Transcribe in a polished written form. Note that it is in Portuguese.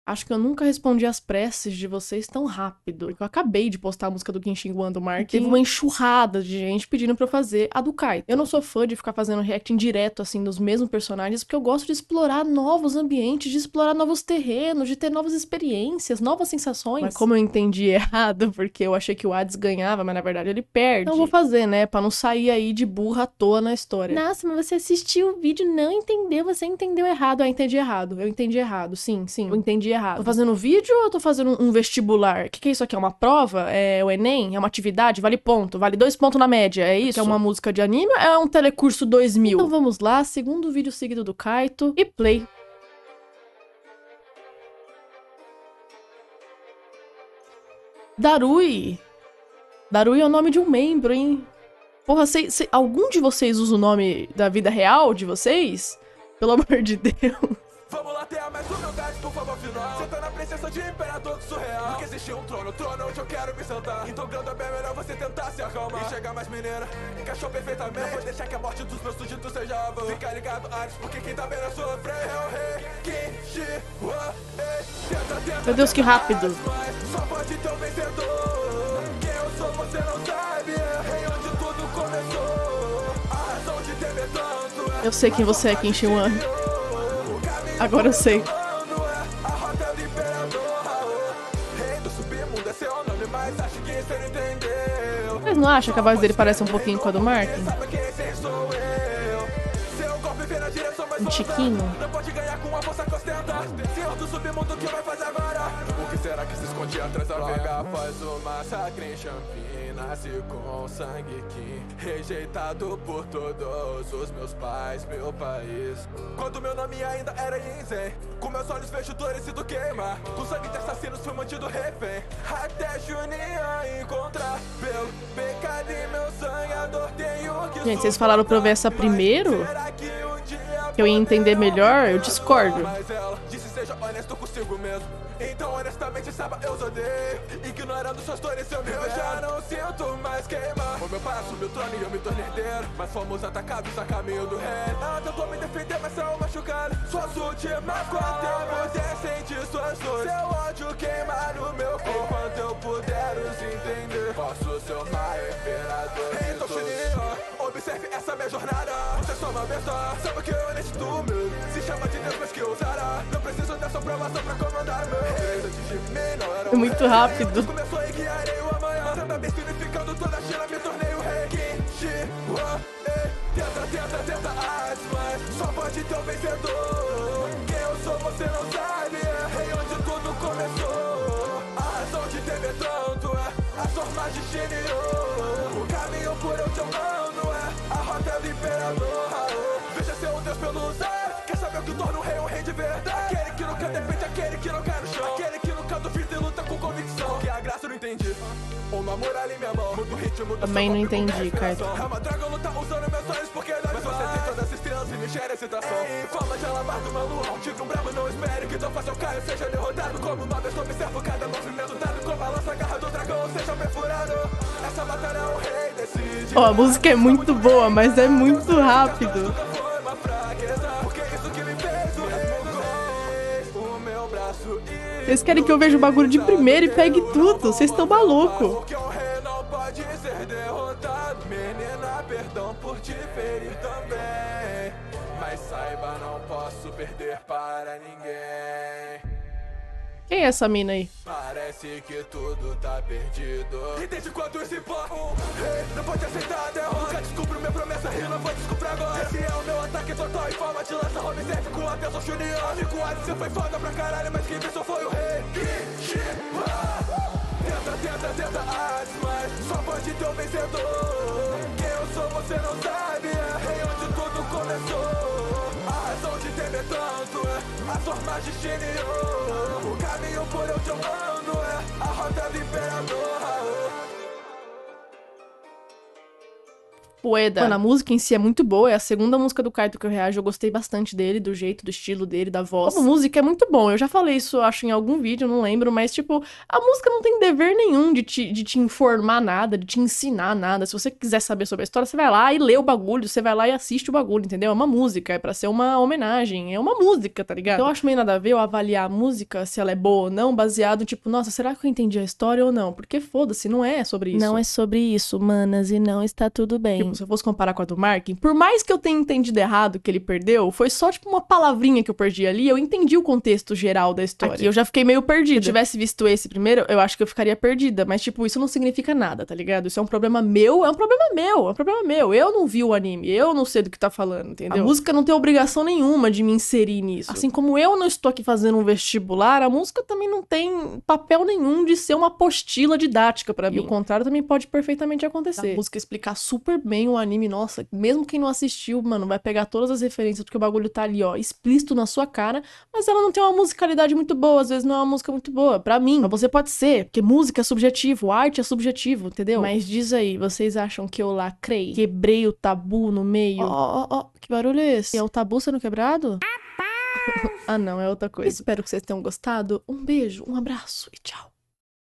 Acho que eu nunca respondi as preces de vocês tão rápido. Porque eu acabei de postar a música do Kenshin Wan do Mark. Teve uma enxurrada de gente pedindo pra eu fazer a do Kaito. Eu não sou fã de ficar fazendo reacting direto, assim, dos mesmos personagens, porque eu gosto de explorar novos ambientes, de explorar novos terrenos, de ter novas experiências, novas sensações. Mas como eu entendi errado, porque eu achei que o Hades ganhava, mas na verdade ele perde. Então eu vou fazer, né? Pra não sair aí de burra à toa na história. Nossa, mas você assistiu o vídeo e não entendeu, você entendeu errado. Eu entendi errado. Eu entendi errado. Sim, eu entendi errado. Tô fazendo vídeo ou eu tô fazendo um vestibular? O que é isso aqui? É uma prova? É o Enem? É uma atividade? Vale ponto? Vale 2 pontos na média? É isso? É uma música de anime ou é um telecurso 2000? Então vamos lá, segundo vídeo seguido do Kaito e play. Darui. Darui é o nome de um membro, hein? Porra, algum de vocês usa o nome da vida real de vocês? Pelo amor de Deus. Vamos lá, tenha mais humildade, por favor, final. Você tá na presença de imperador do surreal. Porque existe um trono onde eu quero me sentar. Então grande é bem melhor você tentar se acalmar. E chegar mais mineira, encaixou perfeitamente. Não vou deixar que a morte dos meus súditos seja avô. Fica ligado antes, porque quem tá vendo é sofrer. É o rei Kenshin Wan. Meu Deus, que rápido. Só pode ter um vencedor. Quem eu sou você não sabe. Rei onde tudo começou. A razão de temer tanto é. Eu sei quem você é, Kenshin Wan. Agora eu sei. Mas não acha que a voz dele parece um pouquinho com a do Mark? Um tiquinho? Não pode ganhar com a força que ostenta. Senhor do submundo, o que vai fazer agora? O que será que se esconde atrás da vega? Após o massacre em Champin, nasci com sangue que rejeitado por todos os meus pais, meu país. Quando meu nome ainda era Yinzen, com meus olhos vejo florescido queimar. Com sangue de assassinos fui mantido refém, até Juninho encontrar. Pelo pecado em meu sangue a dor tenho que. Gente, vocês falaram pra eu ver essa primeiro? Que eu ia entender melhor, eu discordo. Mas ela disse seja honesto consigo mesmo. Então honestamente saiba eu os odeio. Ignorando suas dores eu me vejo. Eu já não sinto mais queimar. O meu pai assumiu o trono e eu me tornei herdeiro. Mas fomos atacados a caminho do rei. Ela tentou me defender, mas saiu machucado. Suas últimas palavras sentir suas dores. Seu ódio queimar no meu corpo. Enquanto eu puder os entender, posso ser o maior imperador. Então Juninho, observe essa minha jornada. Você é só uma besta, sabe que eu necessito meu. Se chama de Deus, mas que usará. Não preciso dessa aprovação pra comandar meu rei. Antes de mim não era É muito rápido. Começou e guiarei o amanhã. Santa bem significando toda a China, me tornei o rei Kenshin Wan. Tenta, mas só pode ter um vencedor. Quem eu sou você não sabe, é rei onde tudo começou. A razão de temer tanto é as formas de Shinryu. O caminho por eu te amando é a rota do imperador. Veja seu Deus pelo usar. Quer saber o que torna um rei de verdade? Aquele que nunca defende, aquele que não cai no chão. Aquele que nunca duvida e luta com convicção. Que a graça eu não entendi. Uma muralha em minha mão. Muda o ritmo do Também não entendi, Kaito. É uma droga luta usando meus sonhos porque dá. Mas você tem todas as estrelas e me gera excitação. Em forma de alamar do meu luar. Tigre um bravo, não espere que tão fácil eu caio, seja derrotado. Como uma vez observo cada movimento dado. Como a lança garra do dragão, seja perfurado. Essa batalha é o rei decide. Ó, a música é muito boa, mas é muito rápido. Vocês querem que eu veja o bagulho de primeiro e pegue tudo? Vocês estão malucos. Porque o rei não pode ser derrotado. Menina, perdão por te ferir também. Mas saiba, não posso perder para ninguém. Quem é essa mina aí? Parece que tudo tá perdido. E desde quando esse importa? Rei não pode aceitar a derrota. Nunca descubro minha promessa e não vou descobrir agora. Esse é o meu ataque total em forma de lança. Robin serve com atenção Juninho. Amigo Hades, você foi foda pra caralho, mas quem venceu foi o rei Kenshin Wan. Tenta, Hades, mas só pode ter um vencedor. Quem eu sou você não sabe, é rei onde tudo começou. A razão de temer tanto é as formas de Shinryu. O caminho por eu te amando é a rota do imperador. pueda. Mano, a música em si é muito boa, é a segunda música do Kaito que eu reajo, eu gostei bastante dele, do jeito, do estilo dele, da voz. Como música é muito bom, eu já falei isso, acho, em algum vídeo, não lembro, mas, tipo, a música não tem dever nenhum de te informar nada, de te ensinar nada. Se você quiser saber sobre a história, você vai lá e lê o bagulho, você vai lá e assiste o bagulho, entendeu? É uma música, é pra ser uma homenagem, é uma música, tá ligado? Então eu acho meio nada a ver eu avaliar a música, se ela é boa ou não, baseado, tipo, nossa, será que eu entendi a história ou não? Porque foda-se, não é sobre isso. Não é sobre isso, manas, e não está tudo bem. Tipo, se eu fosse comparar com a do Mark, por mais que eu tenha entendido errado que ele perdeu, foi só, tipo, uma palavrinha que eu perdi ali, eu entendi o contexto geral da história. Aqui eu já fiquei meio perdida. Se eu tivesse visto esse primeiro, eu acho que eu ficaria perdida, mas, tipo, isso não significa nada, tá ligado? Isso é um problema meu, é um problema meu, é um problema meu. Eu não vi o anime, eu não sei do que tá falando, entendeu? A música não tem obrigação nenhuma de me inserir nisso. Assim como eu não estou aqui fazendo um vestibular, a música também não tem papel nenhum de ser uma apostila didática pra mim. E o contrário também pode perfeitamente acontecer. A música explicar super bem o anime, nossa, mesmo quem não assistiu, mano, vai pegar todas as referências, porque o bagulho tá ali, ó, explícito na sua cara, mas ela não tem uma musicalidade muito boa, às vezes não é uma música muito boa, pra mim. Mas você pode ser, porque música é subjetivo, arte é subjetivo, entendeu? Mas diz aí, vocês acham que eu lacrei? Quebrei o tabu no meio? Ó, que barulho é esse? É o tabu sendo quebrado? Ah não, é outra coisa. Espero que vocês tenham gostado. Um beijo, um abraço e tchau.